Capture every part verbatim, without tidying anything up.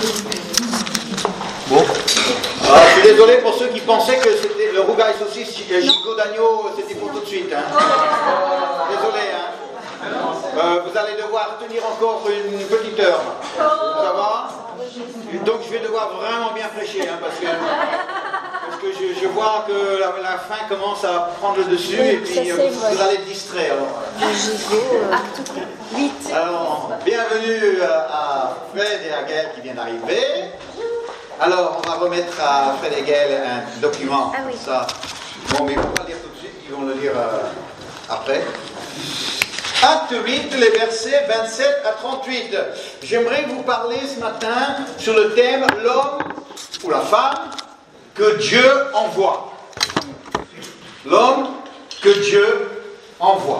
Bon. Alors, je suis désolé pour ceux qui pensaient que c'était le rougail saucisse gigot d'agneau, c'était pour tout de suite. Hein. Désolé. Hein. Euh, vous allez devoir tenir encore une petite heure. Ça va? Donc je vais devoir vraiment bien prêcher, hein, parce que, parce que je, je vois que la, la faim commence à prendre le dessus, oui, et puis euh, vous allez être distrait. Alors, alors bienvenue à Fred et à Gaël qui viennent d'arriver. Alors, on va remettre à Fred et Gaël un document, ah, oui. Ça. Bon, mais ils ne vont pas le lire tout de suite, ils vont le lire euh, après. Acte huit, les versets vingt-sept à trente-huit. J'aimerais vous parler ce matin sur le thème l'homme ou la femme que Dieu envoie. L'homme que Dieu envoie.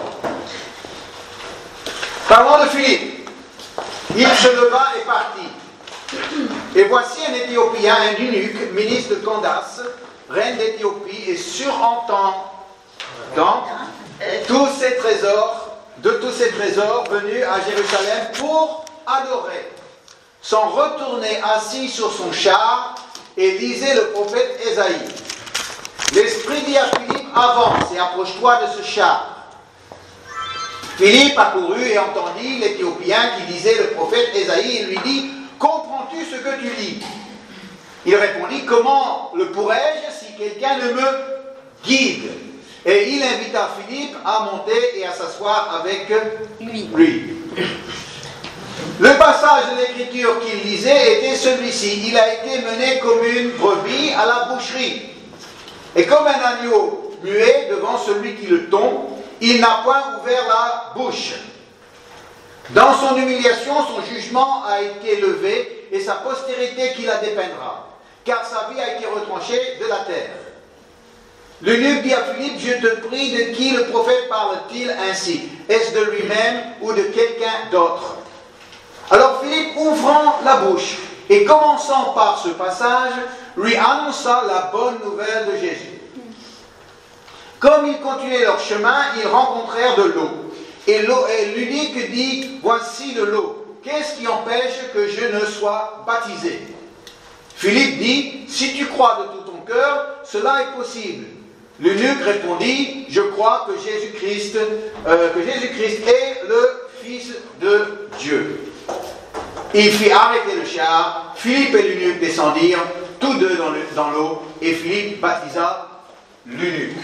Parlons de Philippe. Il se leva et partit. Et voici un Éthiopien, un eunuque, ministre de Candace, reine d'Éthiopie, et surentend donc tous ses trésors, de tous ces trésors venus à Jérusalem pour adorer. S'en retourner assis sur son char et lisait le prophète Ésaïe. L'Esprit dit à Philippe, avance et approche-toi de ce char. Philippe accourut et entendit l'Éthiopien qui lisait le prophète Ésaïe et lui dit, comprends-tu ce que tu lis? Il répondit, comment le pourrais-je si quelqu'un ne me guide? Et il invita Philippe à monter et à s'asseoir avec lui. lui. Le passage de l'écriture qu'il lisait était celui-ci. Il a été mené comme une brebis à la boucherie. Et comme un agneau muet devant celui qui le tond, il n'a point ouvert la bouche. Dans son humiliation, son jugement a été levé et sa postérité qui la dépeindra, car sa vie a été retranchée de la terre. L'eunuque dit à Philippe, je te prie, de qui le prophète parle-t-il ainsi? Est-ce de lui-même ou de quelqu'un d'autre? Alors Philippe, ouvrant la bouche et commençant par ce passage, lui annonça la bonne nouvelle de Jésus. Comme ils continuaient leur chemin, ils rencontrèrent de l'eau. Et l'eunuque dit, voici de l'eau. Qu'est-ce qui empêche que je ne sois baptisé? Philippe dit, si tu crois de tout ton cœur, cela est possible. L'eunuque répondit, je crois que Jésus-Christ, euh, que Jésus-Christ est le Fils de Dieu. Il fit arrêter le char, Philippe et l'eunuque descendirent, tous deux dans, le, dans l'eau, et Philippe baptisa l'eunuque.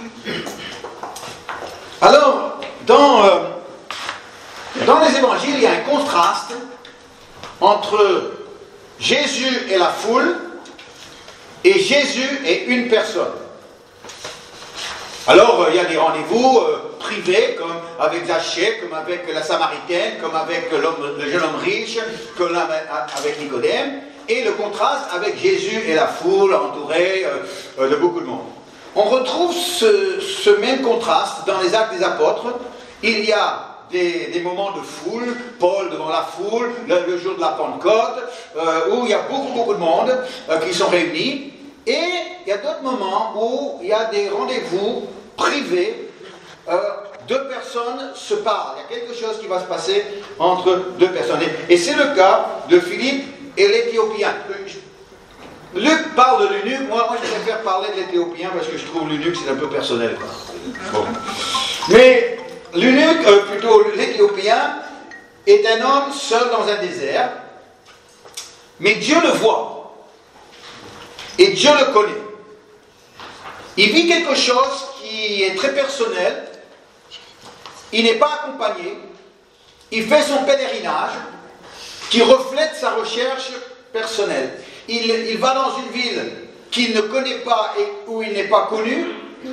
Alors, dans, euh, dans les évangiles, il y a un contraste entre Jésus et la foule, et Jésus et une personne. Alors, euh, il y a des rendez-vous euh, privés, comme avec Zachée, comme avec la Samaritaine, comme avec l'homme, le jeune homme riche, comme avec Nicodème, et le contraste avec Jésus et la foule entourée euh, de beaucoup de monde. On retrouve ce, ce même contraste dans les Actes des Apôtres. Il y a des, des moments de foule, Paul devant la foule, le, le jour de la Pentecôte, euh, où il y a beaucoup, beaucoup de monde euh, qui sont réunis. Et il y a d'autres moments où il y a des rendez-vous privés, euh, deux personnes se parlent. Il y a quelque chose qui va se passer entre deux personnes. Et c'est le cas de Philippe et l'Éthiopien. Luc parle de l'eunuque, moi, moi je préfère parler de l'Éthiopien parce que je trouve l'eunuque c'est un peu personnel. Bon. Mais l'eunuque, euh, plutôt l'Éthiopien, est un homme seul dans un désert, mais Dieu le voit. Et Dieu le connaît. Il vit quelque chose qui est très personnel. Il n'est pas accompagné. Il fait son pèlerinage qui reflète sa recherche personnelle. Il, il va dans une ville qu'il ne connaît pas et où il n'est pas connu.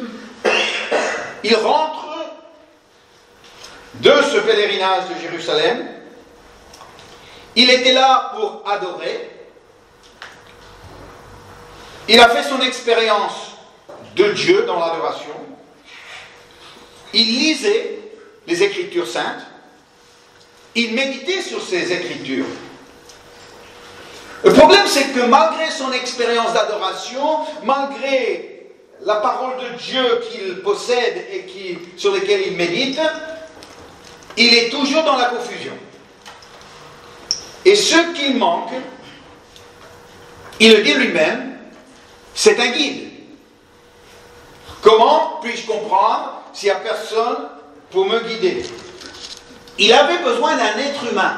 Il rentre de ce pèlerinage de Jérusalem. Il était là pour adorer. Il a fait son expérience de Dieu dans l'adoration. Il lisait les Écritures saintes. Il méditait sur ces Écritures. Le problème, c'est que malgré son expérience d'adoration, malgré la parole de Dieu qu'il possède et qui, sur laquelle il médite, il est toujours dans la confusion. Et ce qu'il manque, Il le dit lui-même, c'est un guide. Comment puis-je comprendre s'il n'y a personne pour me guider? Il avait besoin d'un être humain.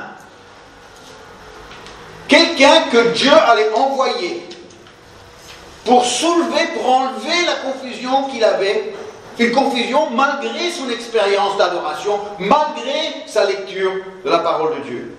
Quelqu'un que Dieu allait envoyer pour soulever, pour enlever la confusion qu'il avait. Une confusion malgré son expérience d'adoration, malgré sa lecture de la parole de Dieu.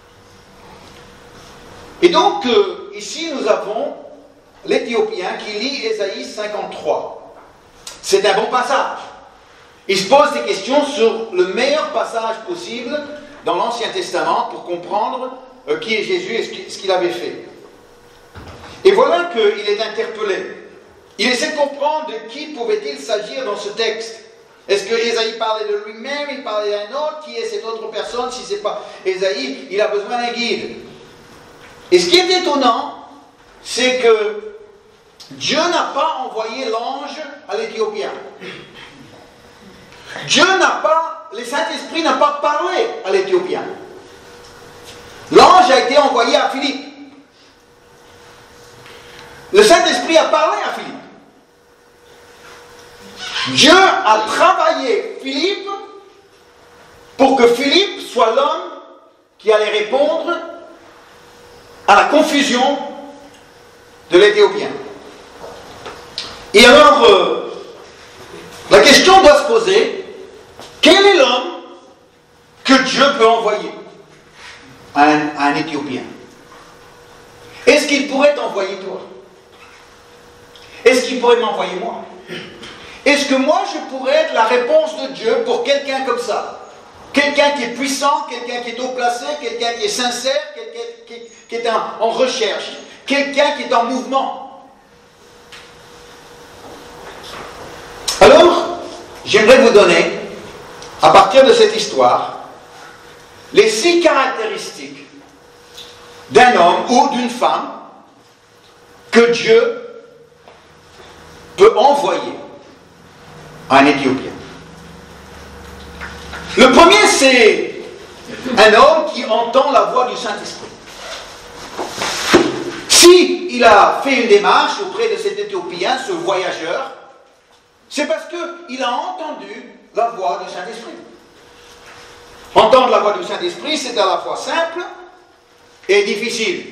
Et donc, euh, ici, nous avons l'Éthiopien qui lit Ésaïe cinquante-trois. C'est un bon passage. Il se pose des questions sur le meilleur passage possible dans l'Ancien Testament pour comprendre euh, qui est Jésus et ce qu'il avait fait. Et voilà qu'il est interpellé. Il essaie de comprendre de qui pouvait-il s'agir dans ce texte. Est-ce que Ésaïe parlait de lui-même, il parlait d'un autre? Qui est cette autre personne? Si ce n'est pas Ésaïe, il a besoin d'un guide. Et ce qui est étonnant, c'est que Dieu n'a pas envoyé l'ange à l'Éthiopien. Dieu n'a pas, le Saint-Esprit n'a pas parlé à l'Éthiopien. L'ange a été envoyé à Philippe. Le Saint-Esprit a parlé à Philippe. Dieu a travaillé Philippe pour que Philippe soit l'homme qui allait répondre à la confusion de l'Éthiopien. Et alors, euh, la question doit se poser, quel est l'homme que Dieu peut envoyer à un, à un Éthiopien? Est-ce qu'il pourrait t'envoyer toi? Est-ce qu'il pourrait m'envoyer moi? Est-ce que moi je pourrais être la réponse de Dieu pour quelqu'un comme ça? Quelqu'un qui est puissant, quelqu'un qui est haut placé, quelqu'un qui est sincère, quelqu'un qui, qui est en, en recherche, quelqu'un qui est en mouvement. Alors, j'aimerais vous donner, à partir de cette histoire, les six caractéristiques d'un homme ou d'une femme que Dieu peut envoyer à un Éthiopien. Le premier, c'est un homme qui entend la voix du Saint-Esprit. Si il a fait une démarche auprès de cet Éthiopien, ce voyageur, c'est parce qu'il a entendu la voix du Saint-Esprit. Entendre la voix du Saint-Esprit, c'est à la fois simple et difficile.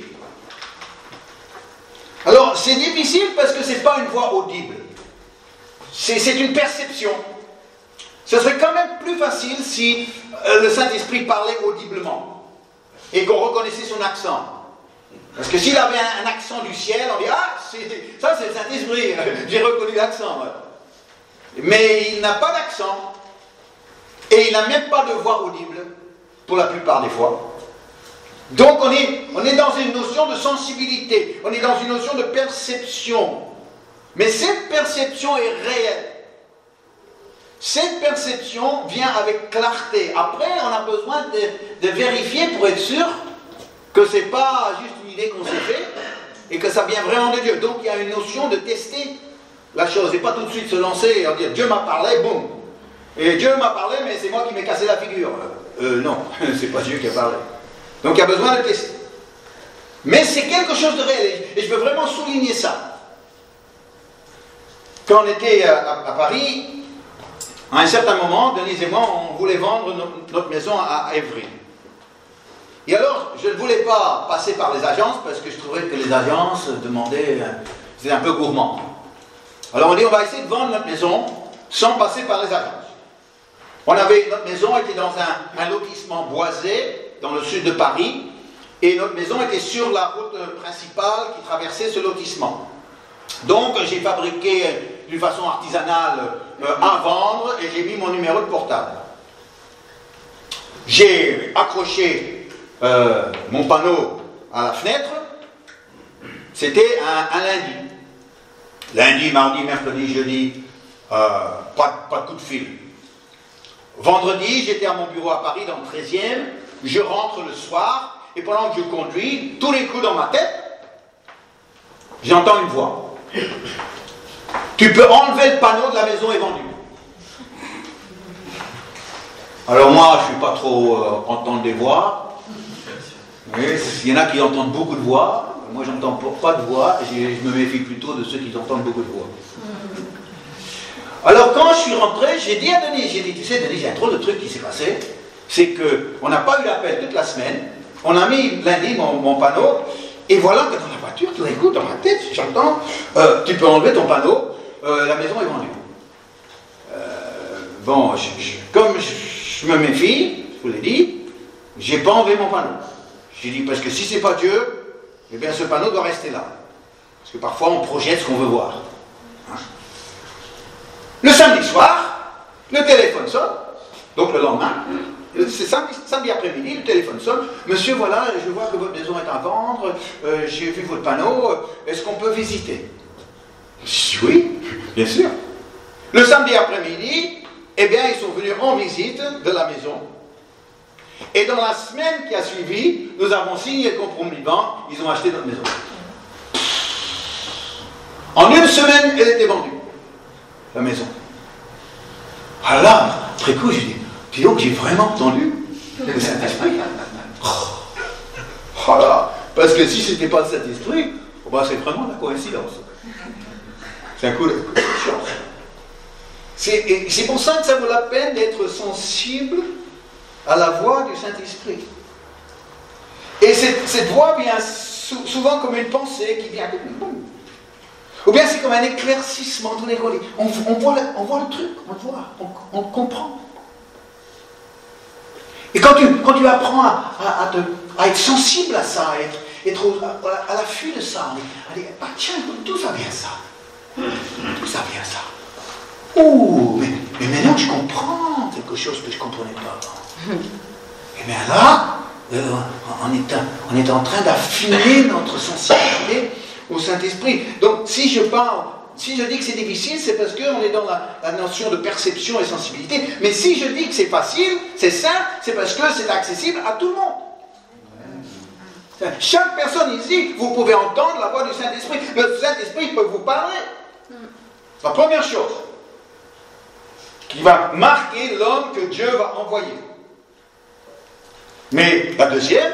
Alors, c'est difficile parce que ce n'est pas une voix audible. C'est, c'est une perception. Ce serait quand même plus facile si euh, le Saint-Esprit parlait audiblement et qu'on reconnaissait son accent. Parce que s'il avait un, un accent du ciel, on dit « Ah, c'est, ça c'est le Saint-Esprit, j'ai reconnu l'accent. » Mais il n'a pas d'accent et il n'a même pas de voix audible pour la plupart des fois. Donc on est, on est dans une notion de sensibilité, on est dans une notion de perception. Mais cette perception est réelle. Cette perception vient avec clarté. Après, on a besoin de, de vérifier pour être sûr que ce n'est pas juste une idée qu'on s'est faite et que ça vient vraiment de Dieu. Donc il y a une notion de tester la chose et pas tout de suite se lancer et dire Dieu m'a parlé, boum. Et Dieu m'a parlé, mais c'est moi qui m'ai cassé la figure. Euh, non, c'est pas Dieu qui a parlé. Donc il y a besoin de tester. Mais c'est quelque chose de réel et je veux vraiment souligner ça. Quand on était à, à Paris, à un certain moment, Denise et moi, on voulait vendre notre, notre maison à, à Évry. Et alors, je ne voulais pas passer par les agences parce que je trouvais que les agences demandaient, c'était un peu gourmand. Alors on dit, on va essayer de vendre notre maison sans passer par les agences. On avait, notre maison était dans un, un lotissement boisé, dans le sud de Paris, et notre maison était sur la route principale qui traversait ce lotissement. Donc j'ai fabriqué d'une façon artisanale euh, à vendre et j'ai mis mon numéro de portable. J'ai accroché euh, mon panneau à la fenêtre. C'était un, un lundi. Lundi, mardi, mercredi, jeudi, euh, pas, pas de coup de fil. Vendredi, j'étais à mon bureau à Paris dans le treizième. Je rentre le soir et pendant que je conduis, tous les coups dans ma tête, j'entends une voix. Tu peux enlever le panneau de la maison est vendue. Alors moi, je ne suis pas trop euh, entendre des voix. Oui, il y en a qui entendent beaucoup de voix. moi j'entends pas de voix, je, je me méfie plutôt de ceux qui entendent beaucoup de voix. Alors quand je suis rentré, j'ai dit à Denis, j'ai dit, tu sais Denis, il y a un drôle de truc qui s'est passé, c'est qu'on n'a pas eu l'appel toute la semaine, on a mis lundi mon, mon panneau, et voilà que dans la voiture, tout d'un coup, dans ma tête, j'entends, euh, tu peux enlever ton panneau, euh, la maison est vendue. Euh, bon, je, je, comme je, je me méfie, je vous l'ai dit, j'ai pas enlevé mon panneau. J'ai dit, parce que si c'est pas Dieu, eh bien ce panneau doit rester là. Parce que parfois on projette ce qu'on veut voir. Hein? Le samedi soir, le téléphone sonne, donc le lendemain, c'est samedi, samedi après-midi, le téléphone sonne, monsieur, voilà, je vois que votre maison est à vendre, euh, j'ai vu votre panneau, est-ce qu'on peut visiter? Je dis, oui, bien sûr. Le samedi après-midi, eh bien, ils sont venus en visite de la maison. Et dans la semaine qui a suivi, nous avons signé le compromis de vente, ils ont acheté notre maison. En une semaine, elle était vendue, la maison. Ah là, très cool, j'ai dit, dis donc, j'ai vraiment entendu le Saint-Esprit. Oh là, parce que si ce n'était pas le Saint-Esprit, oh ben c'est vraiment la coïncidence. C'est un coup de, coup de chance. C'est, c'est pour ça que ça vaut la peine d'être sensible à la voix du Saint-Esprit. Et cette, cette voix vient sou, souvent comme une pensée qui vient comme boum. Ou bien c'est comme un éclaircissement. On, on, voit, le, on voit le truc, on le voit, on, on comprend. Et quand tu, quand tu apprends à, à, à, te, à être sensible à ça, à être, être au, à, à l'affût de ça, à dire, ah tiens, d'où ça vient ça? D'où ça vient ça? Ouh, mais, mais maintenant je comprends quelque chose que je ne comprenais pas avant. Et bien là, euh, on, est, on est en train d'affiner notre sensibilité au Saint-Esprit. Donc si je parle, si je dis que c'est difficile, c'est parce qu'on est dans la, la notion de perception et sensibilité. Mais si je dis que c'est facile, c'est simple, c'est parce que c'est accessible à tout le monde. Chaque personne ici, vous pouvez entendre la voix du Saint-Esprit. Le Saint-Esprit peut vous parler. La première chose qui va marquer l'homme que Dieu va envoyer. Mais la deuxième,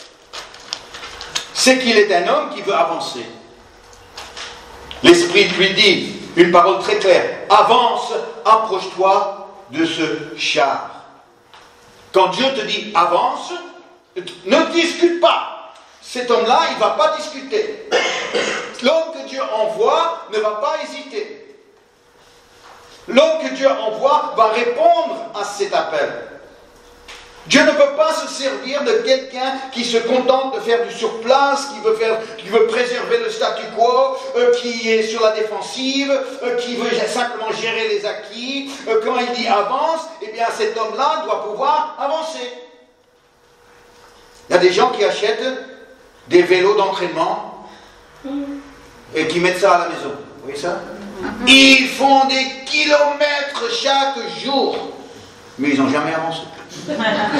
c'est qu'il est un homme qui veut avancer. L'Esprit lui dit une parole très claire, avance, approche-toi de ce char. Quand Dieu te dit avance, ne discute pas. Cet homme-là, il ne va pas discuter. L'homme que Dieu envoie ne va pas hésiter. L'homme que Dieu envoie va répondre à cet appel. Dieu ne peut pas se servir de quelqu'un qui se contente de faire du surplace, qui veut, faire, qui veut préserver le statu quo, euh, qui est sur la défensive, euh, qui veut simplement gérer les acquis. Euh, quand il dit avance, eh bien cet homme-là doit pouvoir avancer. Il y a des gens qui achètent des vélos d'entraînement et qui mettent ça à la maison. Vous voyez ça? Ils font des kilomètres chaque jour, mais ils n'ont jamais avancé. Ouais,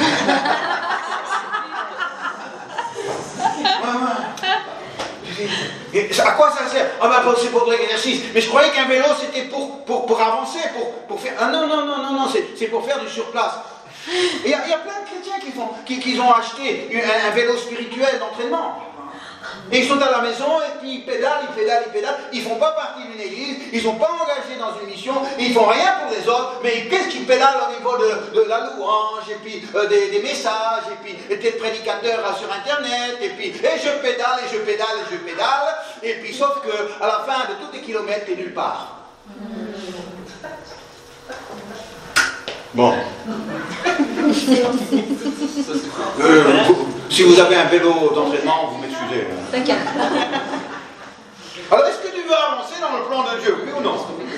ouais. Et à quoi ça sert? Ah ben c'est pour de l'exercice. Mais je croyais qu'un vélo c'était pour, pour, pour avancer, pour, pour faire. Ah non, non, non, non, non, c'est, c'est pour faire du surplace. Il y, y a plein de chrétiens qui, font, qui, qui ont acheté un, un vélo spirituel d'entraînement. Et ils sont à la maison et puis ils pédalent, ils pédalent, ils pédalent. Ils ne font pas partie d'une église, ils ne sont pas engagés dans une mission, ils ne font rien pour les autres, mais qu'est-ce qu'ils pédalent au niveau de, de la louange, et puis euh, des, des messages, et puis des prédicateurs euh, sur internet, et puis et je pédale, et je pédale, et je pédale, et puis sauf qu'à la fin de tous les kilomètres, tu n'es nulle part. Bon. Euh, vous, si vous avez un vélo d'entraînement, vous m'excusez. T'inquiète. Alors, est-ce que tu veux avancer dans le plan de Dieu, oui ou non?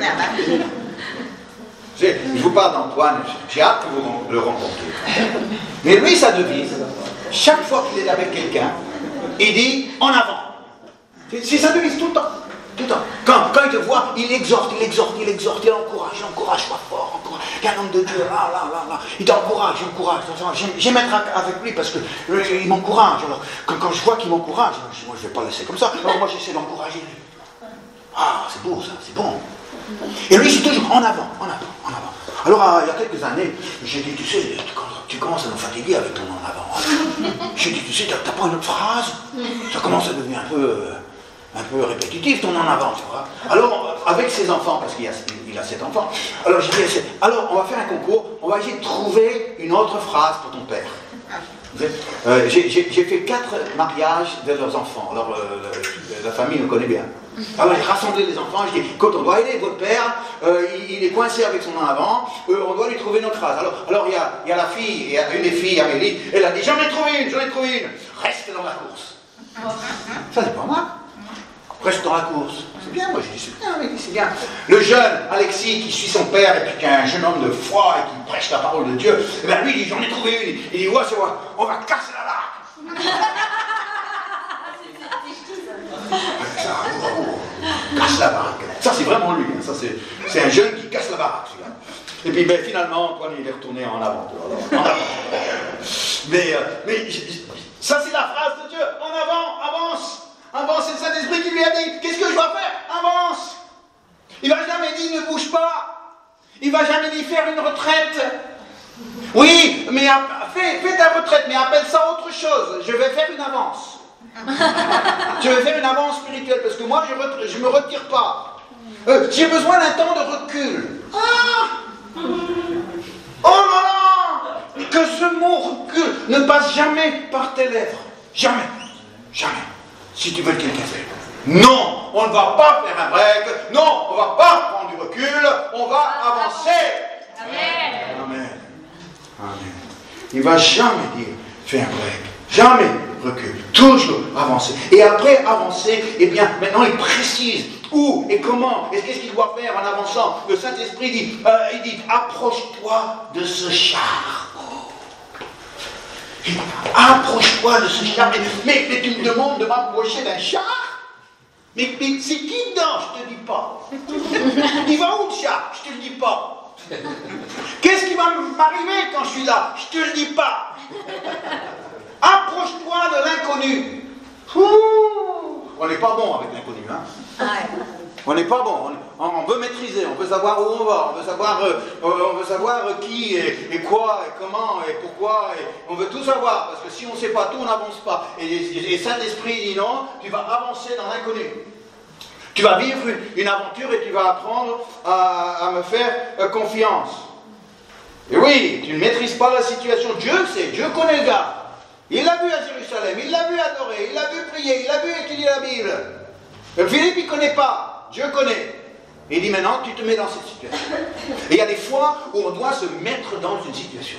Je vous parle d'Antoine, j'ai hâte que vous le rencontriez. Mais lui, sa devise, chaque fois qu'il est avec quelqu'un, il dit en avant. C'est sa devise tout le temps. Tout le temps. Quand, quand il te voit, il exhorte, il exhorte, il exhorte, il encourage, il encourage, sois fort, encourage. Il y a un homme de Dieu, là, là, là, là. Il t'encourage, il encourage. J'aime, j'aime être avec lui parce qu'il m'encourage. Alors, quand, quand je vois qu'il m'encourage, moi je ne vais pas le laisser comme ça. Alors moi j'essaie d'encourager. Ah, c'est beau ça, c'est bon. Et lui, c'est toujours en avant, en avant, en avant. Alors, il y a quelques années, j'ai dit, tu sais, quand, tu commences à nous fatiguer avec ton en avant. Je dis, tu sais, t'as pas une autre phrase? Ça commence à devenir un peu, euh, un peu répétitif, ton en avant, tu vois. Alors, avec ses enfants, parce qu'il a, il a sept enfants, alors j'ai dit, alors on va faire un concours, on va essayer de trouver une autre phrase pour ton père. Euh, j'ai fait quatre mariages de leurs enfants. Alors, euh, la famille me connaît bien. Alors, j'ai rassemblé les enfants. Je dis, écoute, on doit aider votre père. Euh, il, il est coincé avec son en avant. Euh, on doit lui trouver notre phrase. Alors, alors il y a, il y a la fille, il y a une des filles, Amélie. Elle a dit, j'en ai trouvé une, j'en ai trouvé une. Reste dans la course. Ça, c'est pas moi. Reste dans la course. C'est bien, moi, je dis, c'est bien, Amélie, c'est bien. Le jeune Alexis qui suit son père et puis qui est un jeune homme de foi et qui prêche la parole de Dieu, et bien lui, il dit, j'en ai trouvé une. Il dit, ouais, c'est vrai, on va casser la barque. Ça, oh, oh, casse la baraque. Ça, c'est vraiment lui. Hein. Ça, c'est un jeune qui casse la baraque. Et puis, ben, finalement, Antoine, il est retourné en avant. En avant. Mais, euh, mais ça, c'est la phrase de Dieu. En avant, avance. Avance, c'est le Saint-Esprit qui lui a dit, qu'est-ce que je dois faire? Avance. Il ne va jamais dire, ne bouge pas. Il ne va jamais dire, faire une retraite. Oui, mais fais, fais ta retraite, mais appelle ça autre chose. Je vais faire une avance. Je vais faire une avance spirituelle, parce que moi, je ne me retire pas. Euh, J'ai besoin d'un temps de recul. Ah! Oh là là! Que ce mot recul ne passe jamais par tes lèvres. Jamais. Jamais. Si tu veux que quelqu'un fait. Non, on ne va pas faire un break. Non, on ne va pas prendre du recul. On va avancer. Amen. Amen. Amen. Il ne va jamais dire fais un break. Jamais recul. Toujours avancer. Et après avancer, eh bien, maintenant il précise où et comment et qu'est-ce qu'il doit faire en avançant. Le Saint-Esprit dit, euh, il dit, approche-toi de ce char. Approche-toi de ce char. Mais, mais tu me demandes de m'approcher d'un char? Mais, mais c'est qui dedans? Je te dis pas. Il va où le char? Je te le dis pas. Qu'est-ce qui va m'arriver quand je suis là? Je te le dis pas. Approche-toi de l'inconnu. On n'est pas bon avec l'inconnu, hein? On n'est pas bon. On, on veut maîtriser, on veut savoir où on va, on veut savoir, euh, on veut savoir qui et, et quoi et comment et pourquoi. Et on veut tout savoir parce que si on ne sait pas tout, on n'avance pas. Et, et, et Saint-Esprit dit non, tu vas avancer dans l'inconnu. Tu vas vivre une, une aventure et tu vas apprendre à, à me faire euh, confiance. Et oui, tu ne maîtrises pas la situation. Dieu le sait, Dieu connaît le gars. Il l'a vu à Jérusalem, il l'a vu adorer, il l'a vu prier, il l'a vu étudier la Bible. Et Philippe, il ne connaît pas. Dieu connaît. Et il dit maintenant, tu te mets dans cette situation. Et il y a des fois où on doit se mettre dans une situation.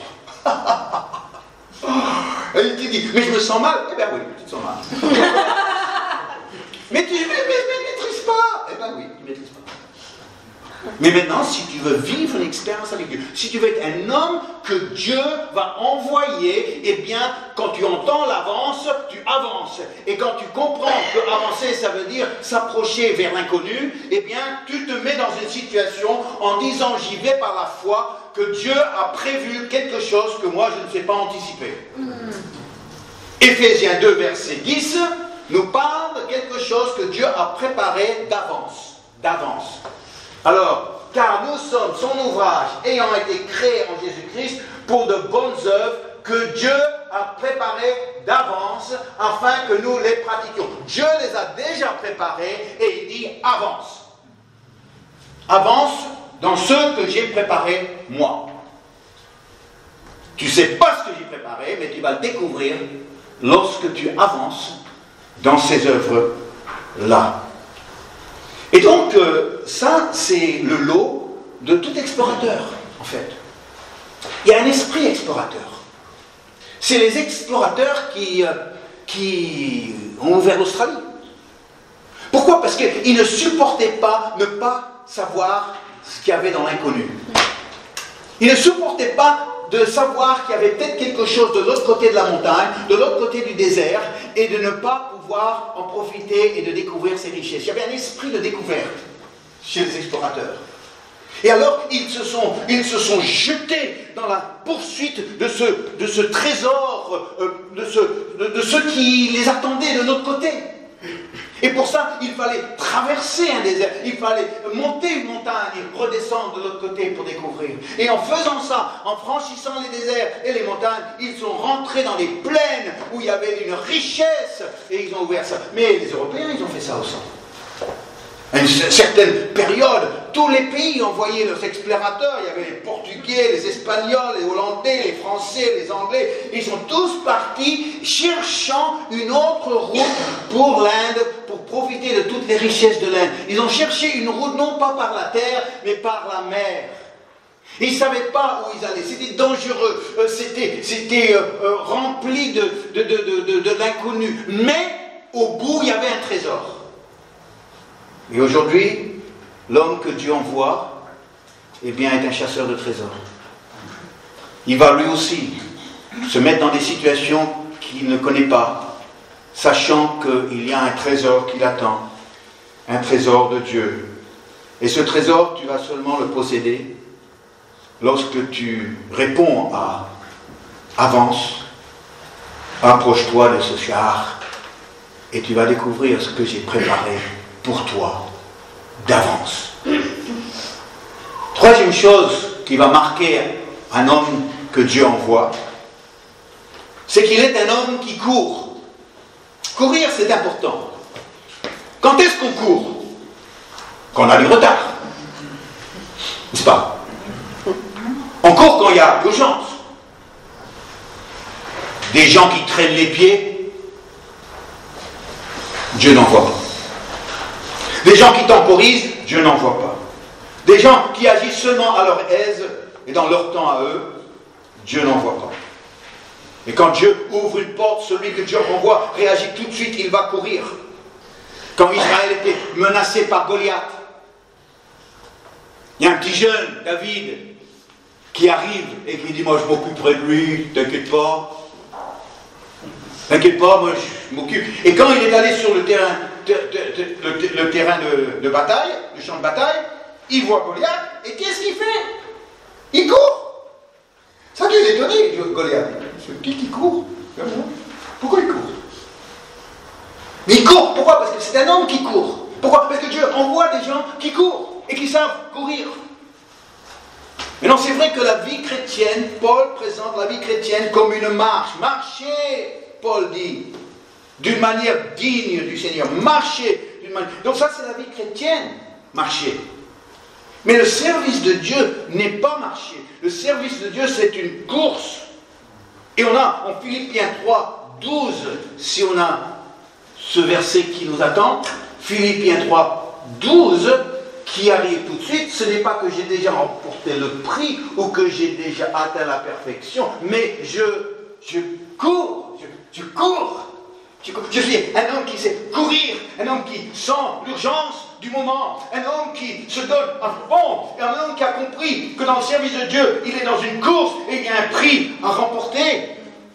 Et il te dit, mais je me sens mal. Eh bien oui, tu te sens mal. mais tu ne maîtrises pas. Eh bien oui, tu ne maîtrises pas. Mais maintenant, si tu veux vivre une expérience avec Dieu, si tu veux être un homme que Dieu va envoyer, eh bien, quand tu entends l'avance, tu avances. Et quand tu comprends que avancer, ça veut dire s'approcher vers l'inconnu, eh bien, tu te mets dans une situation en disant, j'y vais par la foi, que Dieu a prévu quelque chose que moi, je ne sais pas anticiper. Mm. Éphésiens deux, verset dix, nous parle de quelque chose que Dieu a préparé d'avance. D'avance. Alors, car nous sommes son ouvrage ayant été créé en Jésus-Christ pour de bonnes œuvres que Dieu a préparées d'avance afin que nous les pratiquions. Dieu les a déjà préparées et il dit avance. Avance dans ce que j'ai préparé moi. Tu ne sais pas ce que j'ai préparé, mais tu vas le découvrir lorsque tu avances dans ces œuvres-là. Et donc, euh, ça, c'est le lot de tout explorateur, en fait. Il y a un esprit explorateur. C'est les explorateurs qui, euh, qui ont ouvert l'Australie. Pourquoi? Parce qu'ils ne supportaient pas ne pas savoir ce qu'il y avait dans l'inconnu. Ils ne supportaient pas de savoir qu'il y avait peut-être quelque chose de l'autre côté de la montagne, de l'autre côté du désert, et de ne pas pouvoir en profiter et de découvrir ces richesses. Il y avait un esprit de découverte chez les explorateurs. Et alors, ils se sont, ils se sont jetés dans la poursuite de ce, de ce trésor, euh, de, ce, de, de ce qui les attendait de notre côté. Et pour ça, il fallait traverser un désert, il fallait monter une montagne et redescendre de l'autre côté pour découvrir. Et en faisant ça, en franchissant les déserts et les montagnes, ils sont rentrés dans les plaines où il y avait une richesse et ils ont ouvert ça. Mais les Européens, ils ont fait ça aussi. À une certaine période, tous les pays envoyaient leurs explorateurs. Il y avait les Portugais, les Espagnols, les Hollandais, les Français, les Anglais. Ils sont tous partis cherchant une autre route pour l'Inde, pour profiter de toutes les richesses de l'Inde. Ils ont cherché une route non pas par la terre, mais par la mer. Ils ne savaient pas où ils allaient, c'était dangereux, euh, c'était, c'était euh, euh, rempli de, de, de, de, de, de l'inconnu. Mais au bout, il y avait un trésor. Et aujourd'hui, l'homme que Dieu envoie, eh bien, est un chasseur de trésors. Il va lui aussi se mettre dans des situations qu'il ne connaît pas, sachant qu'il y a un trésor qui l'attend, un trésor de Dieu. Et ce trésor, tu vas seulement le posséder lorsque tu réponds à « avance, approche-toi de ce char et tu vas découvrir ce que j'ai préparé pour toi d'avance. » Troisième chose qui va marquer un homme que Dieu envoie, c'est qu'il est un homme qui court. Courir, c'est important. Quand est-ce qu'on court? Quand on a du retard. N'est-ce pas? On court quand il y a urgence. Des gens qui traînent les pieds, Dieu n'en voit pas. Des gens qui temporisent, Dieu n'en voit pas. Des gens qui agissent seulement à leur aise et dans leur temps à eux, Dieu n'en voit pas. Et quand Dieu ouvre une porte, celui que Dieu renvoie réagit tout de suite, il va courir. Quand Israël était menacé par Goliath, il y a un petit jeune, David, qui arrive et qui dit « Moi je m'occuperai de lui, t'inquiète pas. T'inquiète pas, moi je m'occupe. » Et quand il est allé sur le terrain, de, de, de, le, le terrain de, de bataille, le champ de bataille, il voit Goliath, et qu'est-ce qu'il fait? Il court. Ça Dieu est étonné, Goliath. Ce petit qui court, pourquoi il court? Mais il court, pourquoi? Parce que c'est un homme qui court. Pourquoi? Parce que Dieu envoie des gens qui courent et qui savent courir. Mais non, c'est vrai que la vie chrétienne, Paul présente la vie chrétienne comme une marche. Marchez, Paul dit, d'une manière digne du Seigneur. Marchez d'une manière... Donc ça, c'est la vie chrétienne, marcher. Mais le service de Dieu n'est pas marcher. Le service de Dieu, c'est une course. Et on a, en Philippiens trois, douze, si on a ce verset qui nous attend, Philippiens trois, douze, qui arrive tout de suite, ce n'est pas que j'ai déjà remporté le prix ou que j'ai déjà atteint la perfection, mais je, je cours, je, je cours. Je, je suis un homme qui sait courir, un homme qui sent l'urgence du moment, un homme qui se donne à fond, un homme qui a compris que dans le service de Dieu, il est dans une course et il y a un prix à remporter.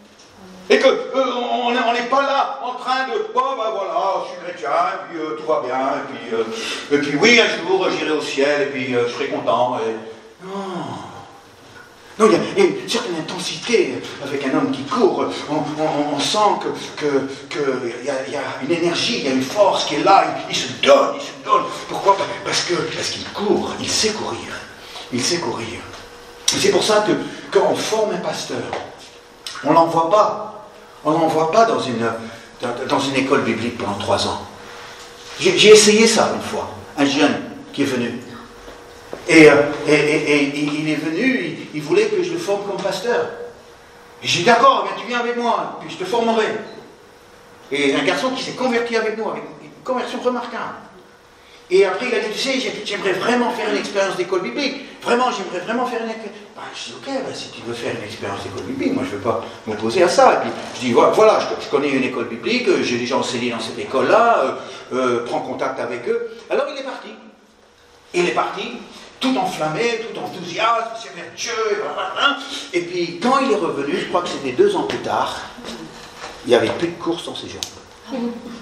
Et qu'on euh, n'est pas là en train de « Oh ben voilà, je suis chrétien, et puis euh, tout va bien, et puis, euh, et puis oui, un jour j'irai au ciel, et puis euh, je serai content. » et... Non. Non, il y, a, il y a une certaine intensité avec un homme qui court. On, on, on sent que, que, que il, y a, il y a une énergie, il y a une force qui est là, il, il se donne, il se donne. Pourquoi? Parce que parce qu'il court, il sait courir. Il sait courir. Et c'est pour ça que quand on forme un pasteur, on ne l'envoie pas. On ne l'envoie pas dans une, dans, dans une école biblique pendant trois ans. J'ai, j'ai essayé ça une fois. Un jeune qui est venu. Et, et, et, et, et il est venu, il, il voulait que je le forme comme pasteur. Et j'ai dit d'accord, bien, tu viens avec moi, puis je te formerai. Et un garçon qui s'est converti avec nous, avec une conversion remarquable. Et après il a dit, tu sais, j'aimerais vraiment faire une expérience d'école biblique. Vraiment, j'aimerais vraiment faire une expérience. Ben, je dis, ok, ben, si tu veux faire une expérience d'école biblique, moi je ne veux pas m'opposer à ça. Et puis je dis, voilà, voilà je, je connais une école biblique, j'ai déjà enseigné dans cette école-là, euh, euh, prends contact avec eux. Alors il est parti. Il est parti. Tout enflammé, tout enthousiaste, c'est vers Dieu, et puis quand il est revenu, je crois que c'était deux ans plus tard, il n'y avait plus de course dans ses jambes.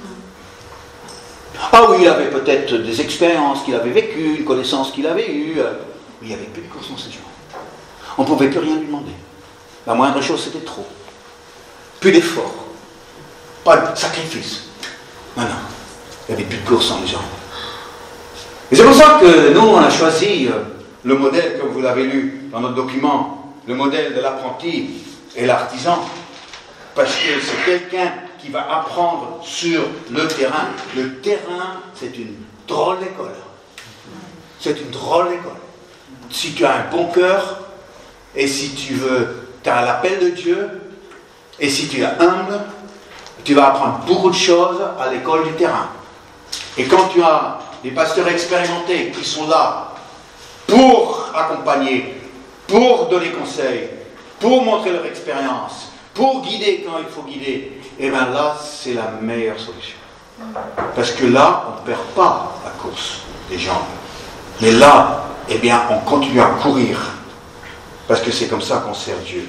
Ah oui, il avait peut-être des expériences qu'il avait vécues, une connaissance qu'il avait eue, mais il n'y avait plus de course dans ses jambes. On ne pouvait plus rien lui demander. La moindre chose, c'était trop. Plus d'efforts, pas de sacrifice. Non, non. il n'y avait plus de course en jambes. Et c'est pour ça que nous, on a choisi le modèle, comme vous l'avez lu dans notre document, le modèle de l'apprenti et l'artisan, parce que c'est quelqu'un qui va apprendre sur le terrain. Le terrain, c'est une drôle d'école. C'est une drôle d'école. Si tu as un bon cœur, et si tu veux, tu as l'appel de Dieu, et si tu es humble, tu vas apprendre beaucoup de choses à l'école du terrain. Et quand tu as des pasteurs expérimentés qui sont là pour accompagner, pour donner conseil, pour montrer leur expérience, pour guider quand il faut guider, et bien là, c'est la meilleure solution. Parce que là, on ne perd pas la course des jambes. Mais là, eh bien, on continue à courir. Parce que c'est comme ça qu'on sert Dieu.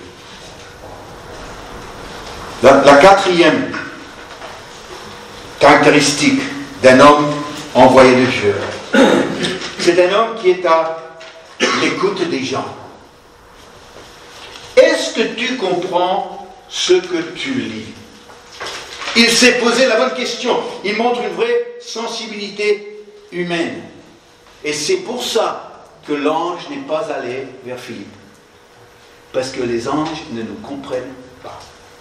La, la quatrième caractéristique d'un homme envoyé de Dieu, c'est un homme qui est à l'écoute des gens. Est-ce que tu comprends ce que tu lis? Il s'est posé la bonne question. Il montre une vraie sensibilité humaine. Et c'est pour ça que l'ange n'est pas allé vers Philippe. Parce que les anges ne nous comprennent pas.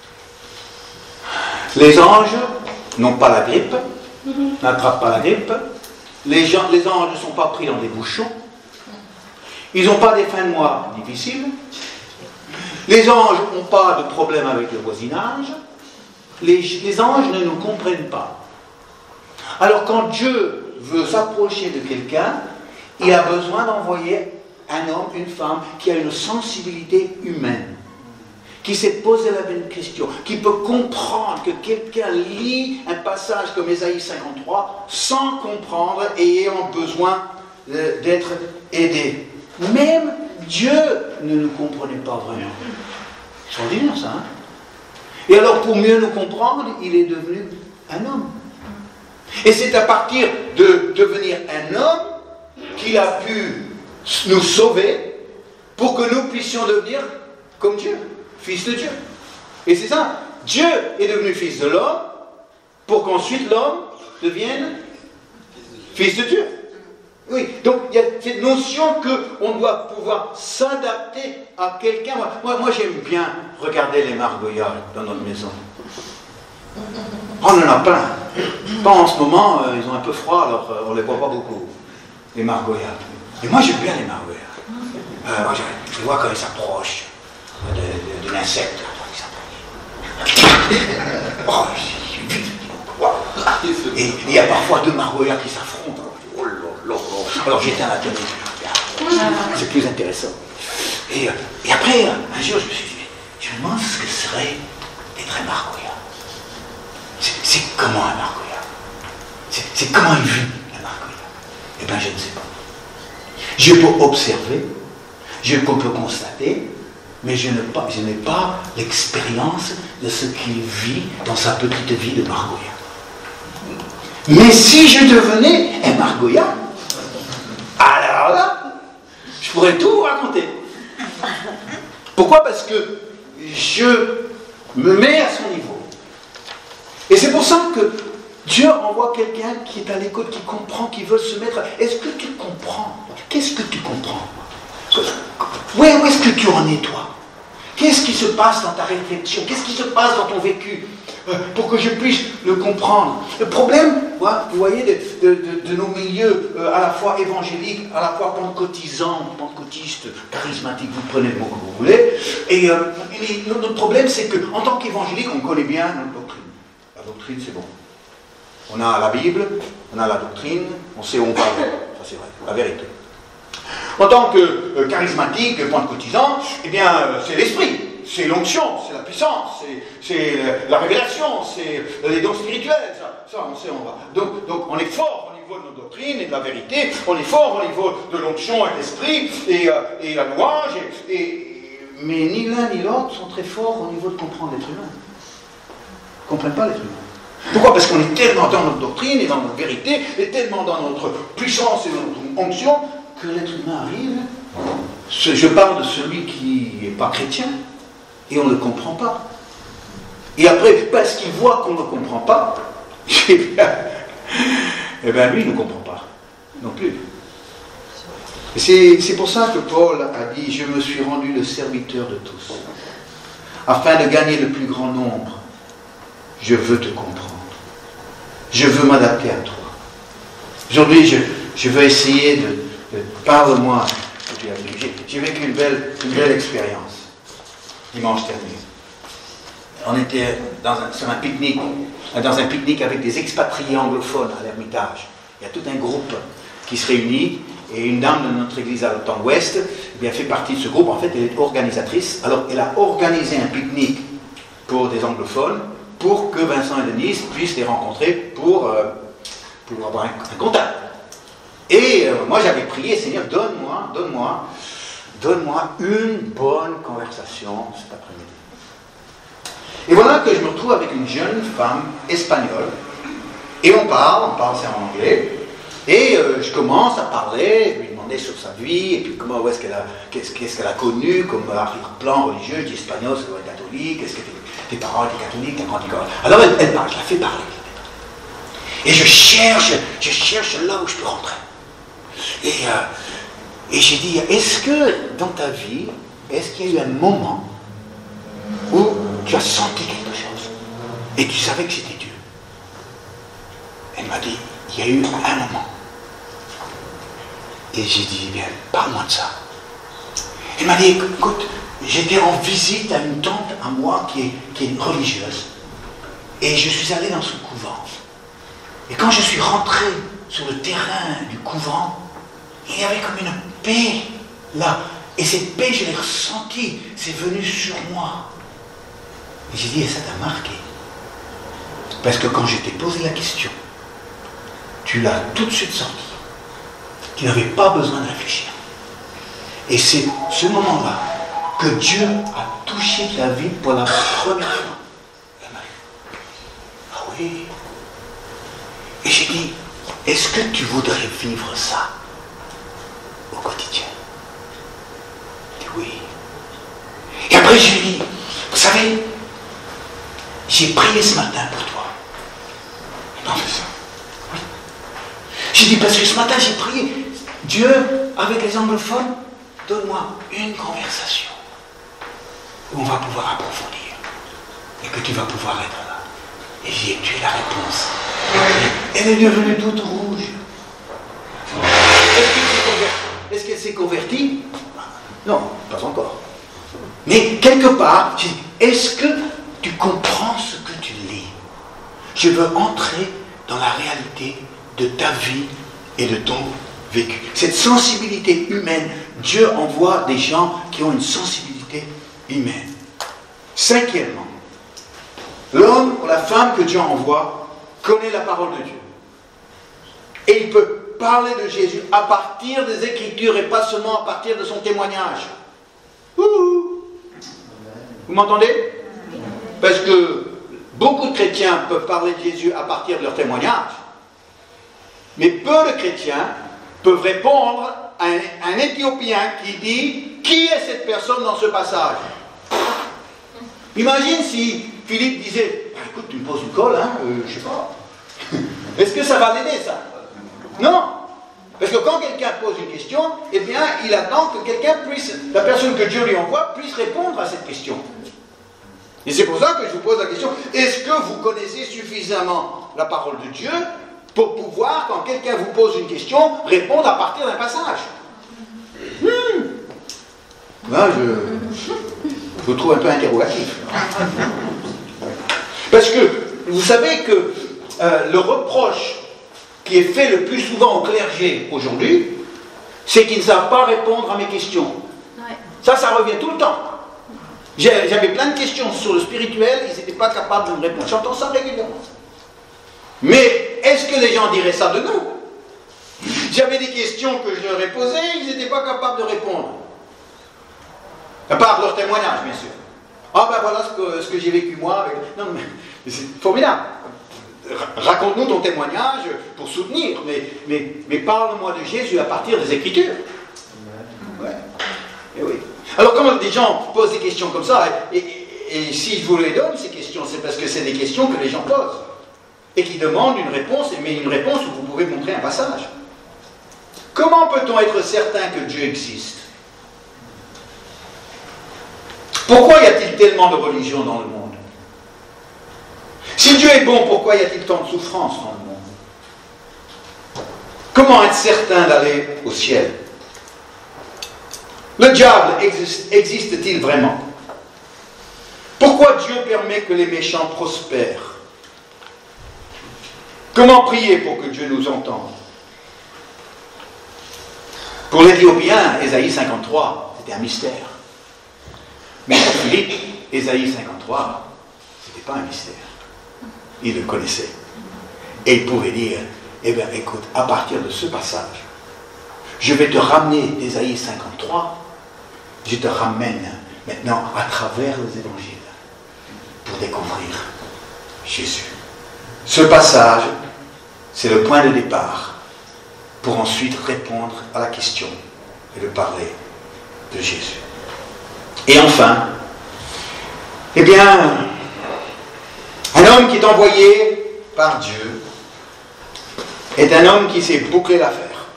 Les anges n'ont pas la grippe, n'attrapent pas la grippe. Les, gens, les anges ne sont pas pris dans des bouchons. Ils n'ont pas des fins de mois difficiles. Les anges n'ont pas de problème avec le voisinage. Les, les anges ne nous comprennent pas. Alors quand Dieu veut s'approcher de quelqu'un, il a besoin d'envoyer un homme, une femme qui a une sensibilité humaine, qui s'est posé la bonne question, qui peut comprendre que quelqu'un lit un passage comme Ésaïe cinquante-trois sans comprendre et ayant besoin d'être aidé. Même Dieu ne nous comprenait pas vraiment. C'est extraordinaire ça, hein? Et alors pour mieux nous comprendre, il est devenu un homme. Et c'est à partir de devenir un homme qu'il a pu nous sauver pour que nous puissions devenir comme Dieu, fils de Dieu. Et c'est ça, Dieu est devenu fils de l'homme pour qu'ensuite l'homme devienne fils de Dieu. Oui, donc il y a cette notion qu'on doit pouvoir s'adapter à quelqu'un. Moi, moi j'aime bien regarder les margoyats dans notre maison. On en a plein. Pas en ce moment, euh, ils ont un peu froid, alors euh, on ne les voit pas beaucoup, les margoyats. Et moi j'aime bien les margoyats. Euh, moi, je, je vois quand ils s'approchent de, de, de l'insecte. Oh, et il y a parfois deux margoyats qui s'affrontent. Oh là là. Alors j'éteins la télé, c'est plus intéressant. Et, et après, un jour, je me suis dit, je me demande ce que serait d'être un margoya. C'est comment un margoya? C'est comment il vit un margoya? Eh bien, je ne sais pas. Je peux observer, je peux constater, mais je n'ai pas, je n'ai pas l'expérience de ce qu'il vit dans sa petite vie de margoya. Mais si je devenais un margoya, alors là, je pourrais tout vous raconter. Pourquoi? Parce que je me mets à son niveau. Et c'est pour ça que Dieu envoie quelqu'un qui est à l'écoute, qui comprend, qui veut se mettre... Est-ce que tu comprends? Qu'est-ce que tu comprends? Où est-ce que tu en es, toi? Qu'est-ce qui se passe dans ta réflexion? Qu'est-ce qui se passe dans ton vécu? Pour que je puisse le comprendre. Le problème, vous voyez, de, de, de, de nos milieux euh, à la fois évangéliques, à la fois pentecôtisants, pentecôtistes, charismatiques, vous prenez le mot que vous voulez, et, euh, et notre problème, c'est qu'en tant qu'évangélique, on connaît bien notre doctrine. La doctrine, c'est bon. On a la Bible, on a la doctrine, on sait où on va. Ça, c'est vrai, la vérité. En tant que euh, charismatique, pentecôtisant, eh bien, euh, c'est l'esprit. C'est l'onction, c'est la puissance, c'est la révélation, c'est les dons spirituels, ça, ça on sait, on va. Donc, donc on est fort au niveau de nos doctrines et de la vérité, on est fort au niveau de l'onction et de l'esprit, et, euh, et la louange, et, et, mais ni l'un ni l'autre sont très forts au niveau de comprendre l'être humain. Ils ne comprennent pas l'être humain. Pourquoi? Parce qu'on est tellement dans notre doctrine et dans notre vérité, et tellement dans notre puissance et dans notre onction, que l'être humain arrive. Je parle de celui qui n'est pas chrétien, et on ne le comprend pas. Et après, parce qu'il voit qu'on ne le comprend pas, eh bien, Eh bien, lui, il ne comprend pas. Non plus. C'est pour ça que Paul a dit, je me suis rendu le serviteur de tous. Afin de gagner le plus grand nombre, je veux te comprendre. Je veux m'adapter à toi. Aujourd'hui, je, je veux essayer de... de Parle-moi. J'ai vécu une belle, une belle expérience dimanche dernier. On était dans un, sur un pique-nique, dans un pique-nique avec des expatriés anglophones à l'Ermitage. Il y a tout un groupe qui se réunit et une dame de notre église à l'Ouest eh bien, fait partie de ce groupe. En fait, elle est organisatrice. Alors, elle a organisé un pique-nique pour des anglophones pour que Vincent et Denise puissent les rencontrer pour, euh, pour avoir un, un contact. Et euh, moi, j'avais prié, Seigneur, donne-moi, donne-moi, donne-moi une bonne conversation cet après-midi. Et voilà que je me retrouve avec une jeune femme espagnole. Et on parle, on parle, c'est en anglais. Et euh, je commence à parler, lui demander sur sa vie, et puis comment, où est-ce qu'elle a, qu'est-ce, qu'est-ce qu'elle a connu comme arrière-plan religieux. Je dis espagnol, c'est quoi, catholique, est-ce que tes, tes parents étaient catholiques, t'as grandi quoi. Alors elle, elle parle, je la fais parler. Et je cherche, je cherche là où je peux rentrer. Et, euh, et j'ai dit, est-ce que dans ta vie, est-ce qu'il y a eu un moment où tu as senti quelque chose et tu savais que c'était Dieu? Elle m'a dit, il y a eu un moment. Et j'ai dit, bien, parle-moi de ça. Elle m'a dit, écoute, j'étais en visite à une tante à moi qui est, qui est religieuse. Et je suis allé dans son couvent. Et quand je suis rentré sur le terrain du couvent, il y avait comme une paix là. Et cette paix, je l'ai ressentie. C'est venu sur moi. Et j'ai dit, et ça t'a marqué. Parce que quand je t'ai posé la question, tu l'as tout de suite sorti. Tu n'avais pas besoin de réfléchir. Et c'est ce moment-là que Dieu a touché ta vie pour la première fois. Elle m'a dit, ah oui. Et j'ai dit, est-ce que tu voudrais vivre ça au quotidien? Elle dit oui. Et après je lui ai dit, vous savez, j'ai prié ce matin pour toi. Non, c'est ça. Oui. J'ai dit, parce que ce matin j'ai prié, Dieu, avec les anglophones, donne-moi une conversation où on va pouvoir approfondir et que tu vas pouvoir être là. Et j'ai dit, tu es la réponse. Elle est devenue toute rouge. Est-ce qu'elle s'est convertie? Non, pas encore. Mais quelque part, j'ai dit, est-ce que tu comprends ce que tu lis? Je veux entrer dans la réalité de ta vie et de ton vécu. Cette sensibilité humaine, Dieu envoie des gens qui ont une sensibilité humaine. Cinquièmement, l'homme ou la femme que Dieu envoie connaît la parole de Dieu. Et il peut parler de Jésus à partir des Écritures et pas seulement à partir de son témoignage. Ouh. Vous m'entendez? Parce que beaucoup de chrétiens peuvent parler de Jésus à partir de leur témoignage. Mais peu de chrétiens peuvent répondre à un, un Éthiopien qui dit « Qui est cette personne dans ce passage ?» Imagine si Philippe disait bah, « Écoute, tu me poses une colle, hein, euh, je sais pas. » Est-ce que ça va l'aider, ça? Non. Parce que quand quelqu'un pose une question, eh bien, il attend que quelqu'un puisse, la personne que Dieu lui envoie, puisse répondre à cette question. Et c'est pour ça que je vous pose la question, est-ce que vous connaissez suffisamment la parole de Dieu pour pouvoir, quand quelqu'un vous pose une question, répondre à partir d'un passage? hmm. Là, je, je vous trouve un peu interrogatif. Parce que, vous savez que euh, le reproche qui est fait le plus souvent au clergé aujourd'hui, c'est qu'ils ne savent pas répondre à mes questions. Ouais. Ça, ça revient tout le temps. J'avais plein de questions sur le spirituel, ils n'étaient pas capables de me répondre. J'entends ça régulièrement. Mais est-ce que les gens diraient ça de nous? J'avais des questions que je leur ai posées, ils n'étaient pas capables de répondre. À part leur témoignage, bien sûr. Ah ben voilà ce que, ce que j'ai vécu moi. Avec... Non, mais c'est formidable. Raconte-nous ton témoignage pour soutenir, mais, mais, mais parle-moi de Jésus à partir des Écritures. Ouais. Et oui. Alors quand des gens posent des questions comme ça, et, et, et si je vous les donne ces questions, c'est parce que c'est des questions que les gens posent, et qui demandent une réponse, mais une réponse où vous pouvez montrer un passage. Comment peut-on être certain que Dieu existe? Pourquoi y a-t-il tellement de religions dans le monde? Si Dieu est bon, pourquoi y a-t-il tant de souffrances dans le monde? Comment être certain d'aller au ciel? Le diable existe, existe-t-il vraiment? Pourquoi Dieu permet que les méchants prospèrent? Comment prier pour que Dieu nous entende? Pour l'Éthiopien, Ésaïe cinquante-trois, c'était un mystère. Mais pour Philippe, Ésaïe cinquante-trois, ce n'était pas un mystère. Il le connaissait. Et il pouvait dire, eh bien écoute, à partir de ce passage, je vais te ramener d'Ésaïe cinquante-trois, je te ramène maintenant à travers les évangiles pour découvrir Jésus. Ce passage, c'est le point de départ pour ensuite répondre à la question et de parler de Jésus. Et enfin, eh bien, un homme qui est envoyé par Dieu est un homme qui s'est bouclé l'affaire.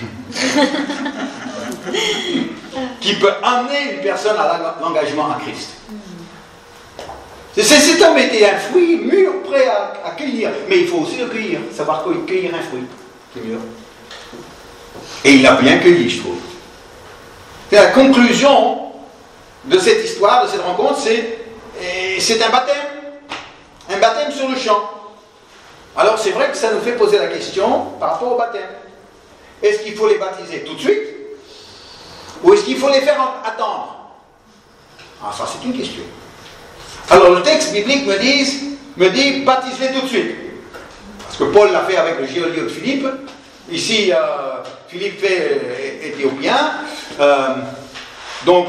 Qui peut amener une personne à l'engagement à Christ. Cet homme était un fruit mûr, prêt à, à cueillir. Mais il faut aussi le cueillir, savoir cueillir un fruit qui est mûr. Et il l'a bien cueilli, je trouve. Et la conclusion de cette histoire, de cette rencontre, c'est, c'est un baptême. Un baptême sur le champ. Alors c'est vrai que ça nous fait poser la question par rapport au baptême. Est-ce qu'il faut les baptiser tout de suite? Ou est-ce qu'il faut les faire attendre? Ah, ça c'est une question. Alors le texte biblique me dit, me dit baptise-les tout de suite. Parce que Paul l'a fait avec le geôlier de Philippe. Ici, euh, Philippe fait éthiopien. Euh, donc,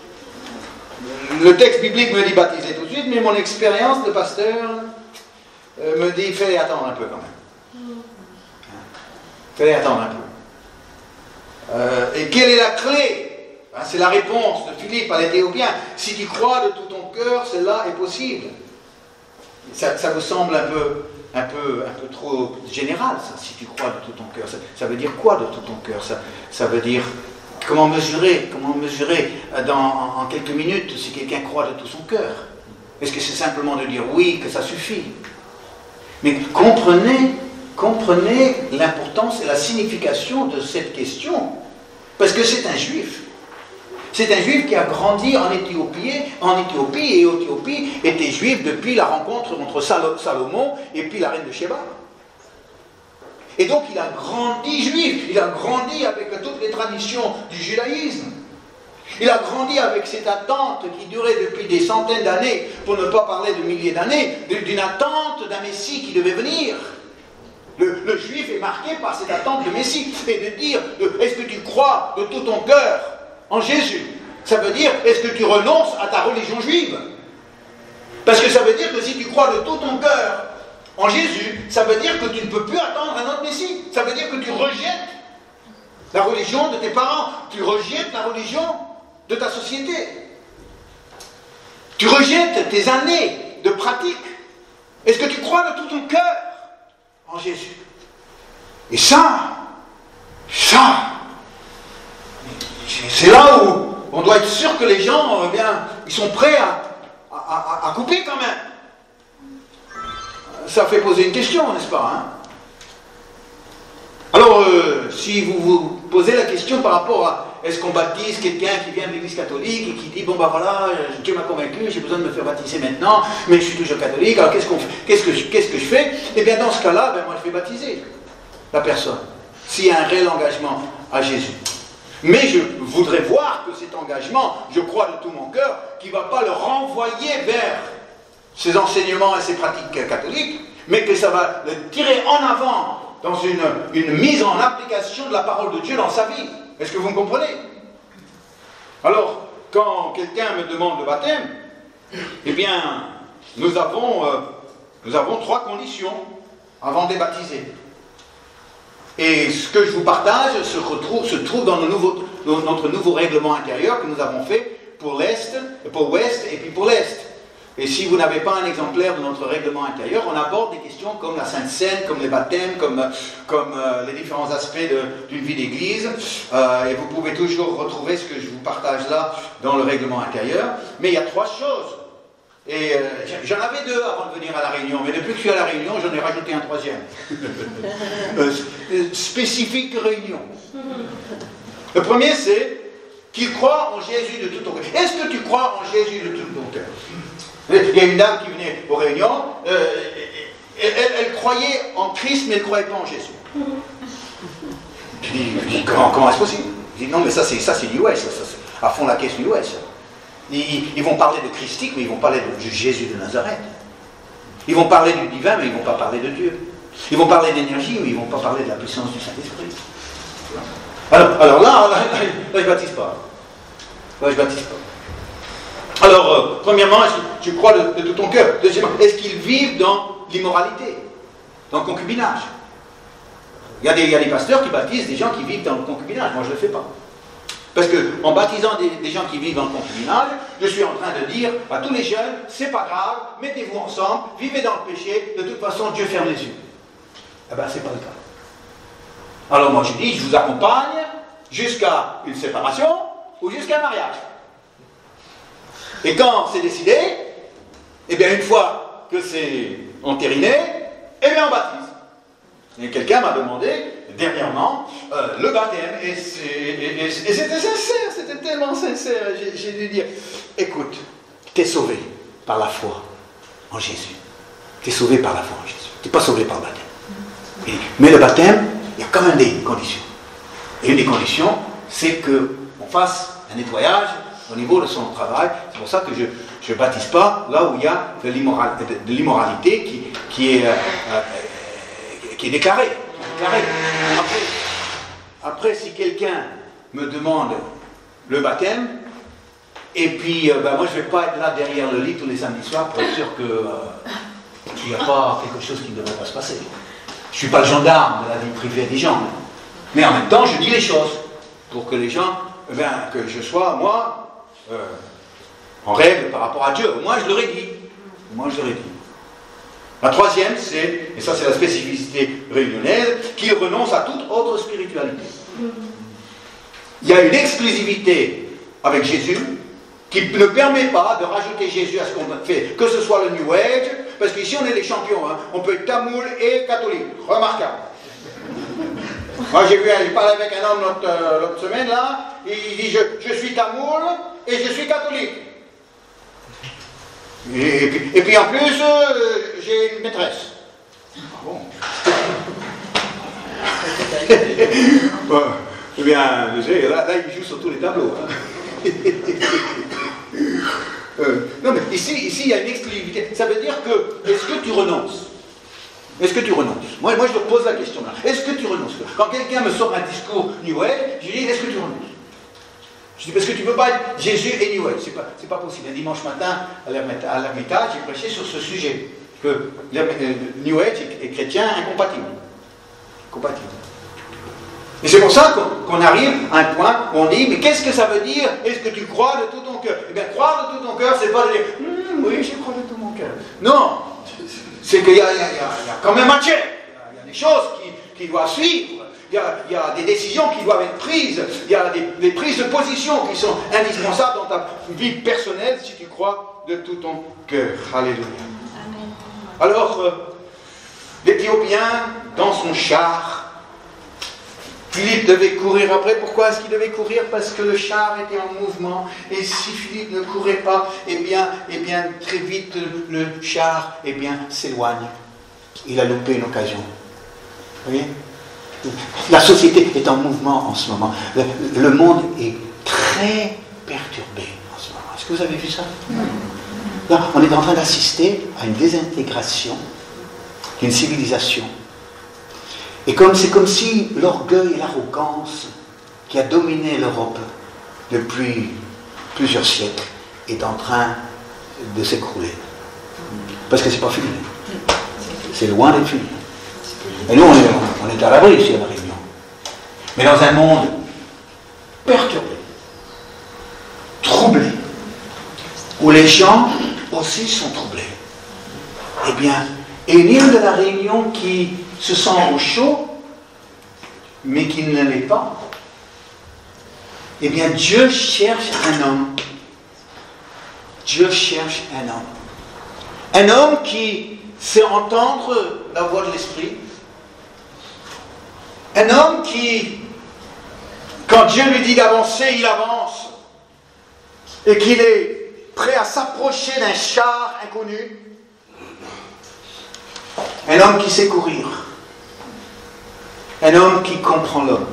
le texte biblique me dit baptiser tout de suite, mais mon expérience de pasteur euh, me dit fallait attendre un peu quand même. Fallait attendre un peu. Euh, et quelle est la clé? Ben, c'est la réponse de Philippe à l'Éthiopien. Si tu crois de tout ton cœur, cela est possible. Ça, ça vous semble un peu, un, peu, un peu trop général, ça, si tu crois de tout ton cœur. Ça, ça veut dire quoi de tout ton cœur? ça, ça veut dire comment mesurer, comment mesurer dans, en, en quelques minutes si quelqu'un croit de tout son cœur? Est-ce que c'est simplement de dire oui, que ça suffit? Mais comprenez Comprenez l'importance et la signification de cette question. Parce que c'est un juif. C'est un juif qui a grandi en Éthiopie, en Éthiopie, et Éthiopie était juif depuis la rencontre entre Salomon et puis la reine de Sheba. Et donc il a grandi juif, il a grandi avec toutes les traditions du judaïsme. Il a grandi avec cette attente qui durait depuis des centaines d'années, pour ne pas parler de milliers d'années, d'une attente d'un Messie qui devait venir. Le, le juif est marqué par cette attente de Messie, et de dire, est-ce que tu crois de tout ton cœur en Jésus? Ça veut dire, est-ce que tu renonces à ta religion juive? Parce que ça veut dire que si tu crois de tout ton cœur en Jésus, ça veut dire que tu ne peux plus attendre un autre Messie. Ça veut dire que tu rejettes la religion de tes parents, tu rejettes la religion de ta société. Tu rejettes tes années de pratique. Est-ce que tu crois de tout ton cœur en Jésus? Et ça, ça, c'est là où on doit être sûr que les gens, eh bien, ils sont prêts à, à, à, à couper quand même. Ça fait poser une question, n'est-ce pas, hein? Alors, euh, si vous vous posez la question par rapport à est-ce qu'on baptise quelqu'un qui vient de l'église catholique et qui dit, bon ben voilà, Dieu m'a convaincu, j'ai besoin de me faire baptiser maintenant, mais je suis toujours catholique, alors qu'est-ce qu'on fait, qu'est-ce que, qu'est-ce que je fais? Eh bien dans ce cas-là, ben, moi je vais baptiser la personne, s'il y a un réel engagement à Jésus. Mais je voudrais voir que cet engagement, je crois de tout mon cœur, qu'il ne va pas le renvoyer vers ses enseignements et ses pratiques catholiques, mais que ça va le tirer en avant dans une, une mise en application de la parole de Dieu dans sa vie. Est-ce que vous me comprenez? Alors, quand quelqu'un me demande le baptême, eh bien, nous avons, euh, nous avons trois conditions avant d'être baptisé. Et ce que je vous partage se, retrouve, se trouve dans, nos nouveaux, dans notre nouveau règlement intérieur que nous avons fait pour l'Est, pour l'Ouest et puis pour l'Est. Et si vous n'avez pas un exemplaire de notre règlement intérieur, on aborde des questions comme la Sainte Seine, comme les baptêmes, comme, comme euh, les différents aspects d'une vie d'église. Euh, et vous pouvez toujours retrouver ce que je vous partage là dans le règlement intérieur. Mais il y a trois choses. Et euh, j'en avais deux avant de venir à la réunion, mais depuis que je suis à la réunion, j'en ai rajouté un troisième. euh, spécifique réunion. Le premier, c'est qu'il croit en Jésus de tout ton cœur. Est-ce que tu crois en Jésus de tout ton cœur? Il y a une dame qui venait aux réunions, euh, elle, elle croyait en Christ, mais elle ne croyait pas en Jésus. Je dis, je dis comment, comment est-ce possible? Je dis, non, mais ça c'est ça c'est New Age, ça, ça, c'est à fond la caisse New Age. Ils, ils vont parler de christique, mais ils vont parler de Jésus de Nazareth. Ils vont parler du divin, mais ils ne vont pas parler de Dieu. Ils vont parler d'énergie, mais ils ne vont pas parler de la puissance du Saint-Esprit. Alors, alors là, là, là, là, je ne baptise pas. Là, je ne baptise pas. Alors, euh, premièrement, est-ce que tu crois de, de tout ton cœur? Deuxièmement, est-ce qu'ils vivent dans l'immoralité, dans le concubinage? Il y, a des, il y a des pasteurs qui baptisent des gens qui vivent dans le concubinage. Moi, je ne le fais pas. Parce qu'en baptisant des, des gens qui vivent dans le concubinage, je suis en train de dire à tous les jeunes, c'est pas grave, mettez-vous ensemble, vivez dans le péché, de toute façon, Dieu ferme les yeux. Eh bien, c'est pas le cas. Alors moi, je dis, je vous accompagne jusqu'à une séparation ou jusqu'à un mariage. Et quand c'est décidé, eh bien une fois que c'est entériné, eh bien on baptise. Et quelqu'un m'a demandé, dernièrement, euh, le baptême, et c'était sincère, c'était tellement sincère, j'ai dû dire, écoute, t'es sauvé par la foi en Jésus. T'es sauvé par la foi en Jésus. T'es pas sauvé par le baptême. Et, mais le baptême, il y a quand même des conditions. Et une des conditions, c'est qu'on fasse un nettoyage au niveau de son travail. C'est pour ça que je ne baptise pas là où il y a de l'immoralité qui, qui, est, euh, euh, qui est déclarée. déclarée. Après, après, si quelqu'un me demande le baptême, et puis euh, ben, moi je ne vais pas être là derrière le lit tous les samedis soirs pour être sûr qu'il n'y euh, a pas quelque chose qui ne devrait pas se passer. Je ne suis pas le gendarme de la vie privée des gens. Mais en même temps, je dis les choses pour que les gens, eh bien, que je sois, moi, Euh, en règle par rapport à Dieu. Moi, je l'aurais dit. Moi, je l'aurais dit. La troisième, c'est, et ça c'est la spécificité réunionnaise, qu'il renonce à toute autre spiritualité. Il y a une exclusivité avec Jésus qui ne permet pas de rajouter Jésus à ce qu'on fait, que ce soit le New Age, parce qu'ici on est des champions, hein. On peut être tamoul et catholique. Remarquable. Moi j'ai vu, j'ai parlé avec un homme l'autre euh, l'autre semaine là, il dit je, je suis tamoul et je suis catholique. Et, et, puis, et puis en plus, euh, j'ai une maîtresse. Ah bon. Bon, eh bien, là, là il joue sur tous les tableaux. Hein. euh, non mais ici, ici il y a une exclusivité. Ça veut dire que, est-ce que tu renonces? Est-ce que tu renonces? Moi, moi, je te pose la question là. Est-ce que tu renonces? Quand quelqu'un me sort un discours New Age, je dis, est-ce que tu renonces? Je dis, parce que tu ne peux pas être Jésus et New Age. C'est pas, c'est pas possible. Un dimanche matin, à l'Ermitage, j'ai prêché sur ce sujet. Que New Age et chrétien incompatibles. Compatibles. Et c'est pour ça qu'on, qu'on arrive à un point où on dit, mais qu'est-ce que ça veut dire? Est-ce que tu crois de tout ton cœur? Eh bien, croire de tout ton cœur, c'est pas de dire, hm, oui, je crois de tout mon cœur. Non! C'est qu'il y, y, y a quand même un check, il y a des choses qui, qui doivent suivre, il y, a, il y a des décisions qui doivent être prises, il y a des, des prises de position qui sont indispensables dans ta vie personnelle si tu crois de tout ton cœur. Alléluia. Amen. Alors, euh, l'Éthiopien, dans son char, Philippe devait courir après. Pourquoi est-ce qu'il devait courir? Parce que le char était en mouvement. Et si Philippe ne courait pas, eh bien, eh bien très vite, le, le char eh bien, s'éloigne. Il a loupé une occasion. Vous voyez? La société est en mouvement en ce moment. Le, le monde est très perturbé en ce moment. Est-ce que vous avez vu ça? Là, on est en train d'assister à une désintégration d'une civilisation. Et comme c'est comme si l'orgueil et l'arrogance qui a dominé l'Europe depuis plusieurs siècles est en train de s'écrouler. Parce que c'est pas fini. C'est loin d'être fini. Et nous, on est, on est à l'abri ici à la Réunion. Mais dans un monde perturbé, troublé, où les gens aussi sont troublés. Eh bien, et une île de la Réunion qui se sent au chaud, mais qui ne l'est pas, eh bien, Dieu cherche un homme. Dieu cherche un homme. Un homme qui sait entendre la voix de l'Esprit. Un homme qui, quand Dieu lui dit d'avancer, il avance. Et qu'il est prêt à s'approcher d'un char inconnu. Un homme qui sait courir. Un homme qui comprend l'homme.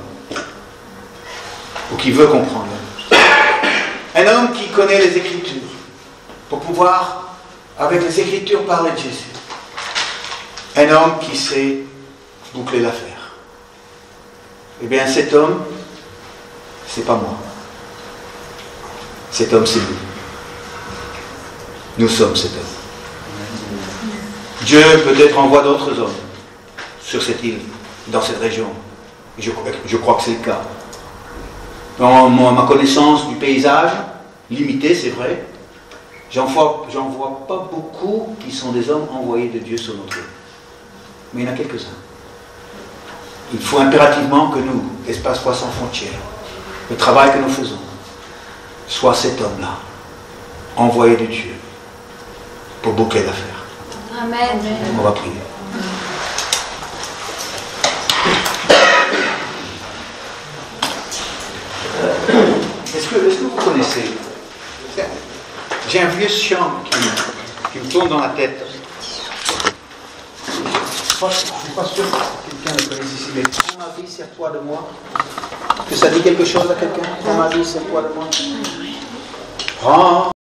Ou qui veut comprendre l'homme. Un homme qui connaît les Écritures. Pour pouvoir, avec les Écritures, parler de Jésus. Un homme qui sait boucler l'affaire. Eh bien, cet homme, c'est pas moi. Cet homme, c'est nous. Nous sommes cet homme. Dieu peut-être envoie d'autres hommes sur cette île, dans cette région. Je, je crois que c'est le cas. Dans ma connaissance du paysage, limitée, c'est vrai, j'en vois, j'en vois pas beaucoup qui sont des hommes envoyés de Dieu sur notre île. Mais il y en a quelques-uns. Il faut impérativement que nous, Espace Foi Sans Frontières, le travail que nous faisons, soit cet homme-là, envoyé de Dieu, pour boucler l'affaire. Amen. On va prier. Est-ce que, est-ce que vous connaissez? J'ai un vieux chant qui, qui me tourne dans la tête. Je ne suis pas sûr que quelqu'un le connaisse ici, mais prends ma vie, sers-toi de moi. Est-ce que ça dit quelque chose à quelqu'un? Prends ma vie, sers-toi de moi. Prends